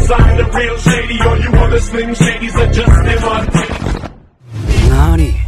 cause I'm the real shady. All you other slim shadies are just imitating. 何